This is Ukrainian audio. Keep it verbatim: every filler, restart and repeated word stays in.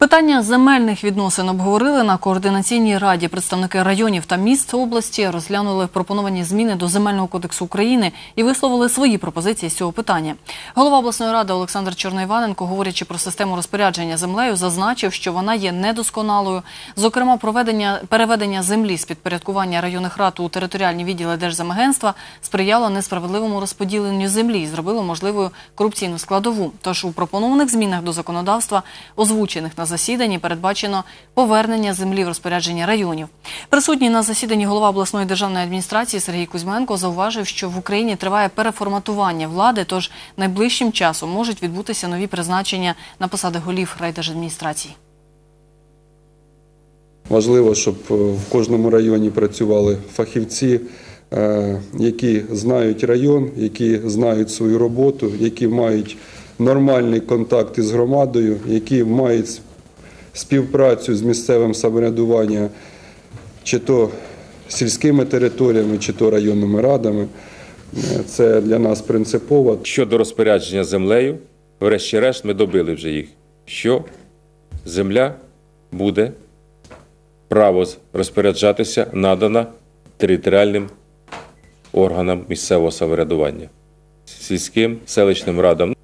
Питання земельних відносин обговорили на координаційній раді. Представники районів та міст області розглянули пропоновані зміни до Земельного кодексу України і висловили свої пропозиції з цього питання. Голова обласної ради Олександр Чорноїваненко, говорячи про систему розпорядження землею, зазначив, що вона є недосконалою. Зокрема, проведення, переведення землі з підпорядкування районних рад у територіальні відділи Держземагентства сприяло несправедливому розподіленню землі і зробило можливою корупційну складову. Тож у пропонованих змінах до законодавства, озвучених на засіданні, передбачено повернення землі в розпорядження районів. Присутній на засіданні голова обласної державної адміністрації Сергій Кузьменко зауважив, що в Україні триває переформатування влади, тож найближчим часом можуть відбутися нові призначення на посади голів райдержадміністрацій. Важливо, щоб в кожному районі працювали фахівці, які знають район, які знають свою роботу, які мають нормальний контакт із громадою, які мають співпрацю з місцевим самоврядуванням, чи то сільськими територіями, чи то районними радами. Це для нас принципово. Щодо розпорядження землею, врешті-решт ми добили вже їх, що земля буде, право розпоряджатися надана територіальним органам місцевого самоврядування, сільським, селищним радам.